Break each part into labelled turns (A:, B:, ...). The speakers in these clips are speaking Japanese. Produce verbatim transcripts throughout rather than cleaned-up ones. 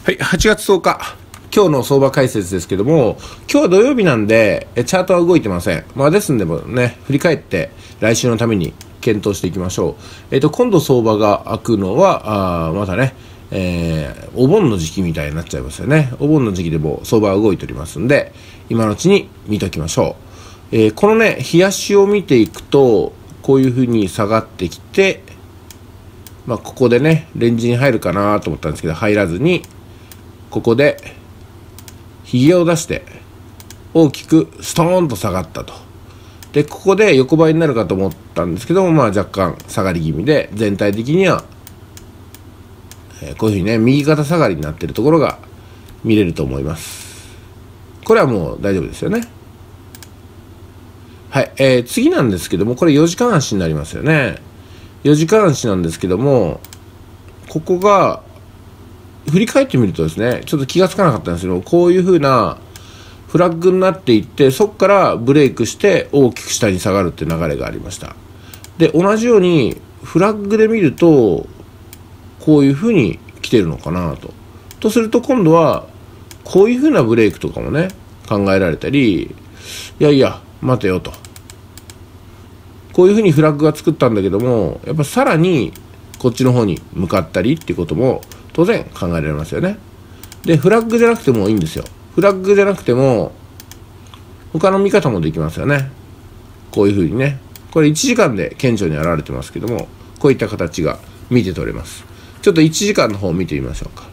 A: はい、はちがつとおか、今日の相場解説ですけども、今日は土曜日なんで、チャートは動いてません。まあ、ですんでもね、振り返って来週のために検討していきましょう。えっと、今度相場が開くのは、あまたね、えー、お盆の時期みたいになっちゃいますよね。お盆の時期でも相場は動いておりますんで、今のうちに見ときましょう。えー、このね、日足を見ていくと、こういう風に下がってきて、まあ、ここでね、レンジに入るかなと思ったんですけど、入らずに、ここでひげを出して大きくストーンと下がったと。でここで横ばいになるかと思ったんですけども、まあ、若干下がり気味で、全体的には、えー、こういうふうにね右肩下がりになっているところが見れると思います。これはもう大丈夫ですよね。はい、えー、次なんですけども、これよじかん足になりますよね。よじかん足なんですけども、ここが振り返ってみるとですね、ちょっと気がつかなかったんですけど、こういう風なフラッグになっていって、そこからブレイクして大きく下に下がるっていう流れがありました。で同じようにフラッグで見るとこういう風に来てるのかなと。とすると今度はこういう風なブレイクとかもね考えられたり、いやいや待てよと、こういう風にフラッグが作ったんだけども、やっぱさらにこっちの方に向かったりっていうことも当然考えられますよね。でフラッグじゃなくてもいいんですよ。フラッグじゃなくても他の見方もできますよね。こういう風にね、これいちじかんで顕著に現れてますけども、こういった形が見て取れます。ちょっといちじかんの方を見てみましょうか。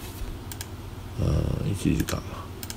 A: いちじかん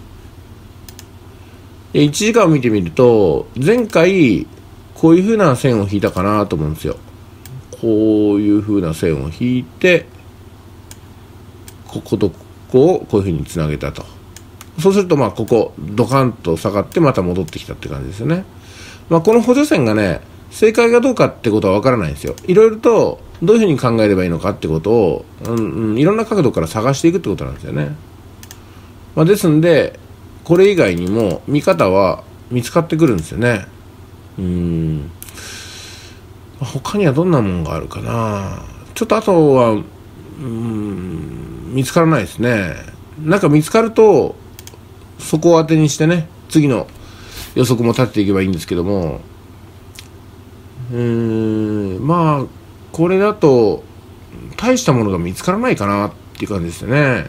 A: でいちじかんを見てみると、前回こういう風な線を引いたかなと思うんですよ。こういう風な線を引いて、こことここをこういう風につなげたと。そうするとまあここドカンと下がってまた戻ってきたって感じですよね。まあ、この補助線がね正解かどうかってことは分からないんですよ。いろいろとどういう風に考えればいいのかってことを、うんうん、いろんな角度から探していくってことなんですよね。まあ、ですんでこれ以外にも見方は見つかってくるんですよね。うーん他にはどんなもんがあるかな。ちょっとあとはうーん見つからないですね。なんか見つかるとそこを当てにしてね次の予測も立てていけばいいんですけども、うーんまあこれだと大したものが見つからないかなっていう感じですよね。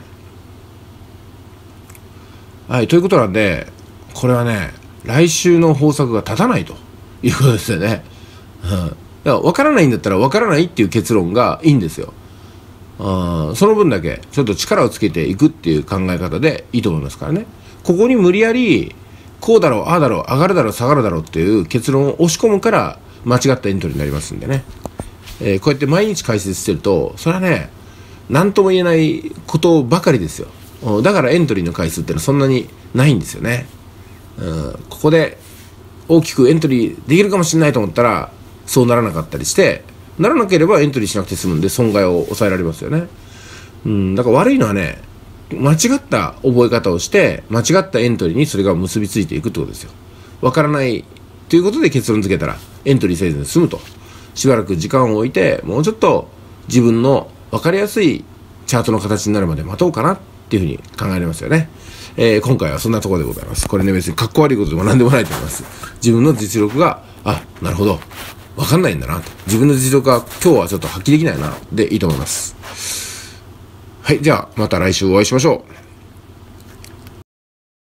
A: はいということなんで、これはね来週の方策が立たないということですよね。うん、だから分からないんだったら分からないっていう結論がいいんですよ。あその分だけちょっと力をつけていくっていう考え方でいいと思いますからね。ここに無理やりこうだろうああだろう上がるだろう下がるだろうっていう結論を押し込むから間違ったエントリーになりますんでね、えー、こうやって毎日解説してるとそれはね何とも言えないことばかりですよ。だからエントリーの回数ってのはそんなにないんですよね。うんここで大きくエントリーできるかもしれないと思ったらそうならなかったりして、ならなければエントリーしなくて済むんで損害を抑えられますよね。うんだから悪いのはね間違った覚え方をして間違ったエントリーにそれが結びついていくってことですよ。分からないということで結論付けたらエントリーせずに済むと。しばらく時間を置いてもうちょっと自分の分かりやすいチャートの形になるまで待とうかなっていうふうに考えられますよね。えー、今回はそんなところでございます。これね別にかっこ悪いことでも何でもないと思います。自分の実力があなるほど分かんないんだなと、自分の実力が今日はちょっと発揮できないなでいいと思います。はい、じゃあまた来週お会いしましょう。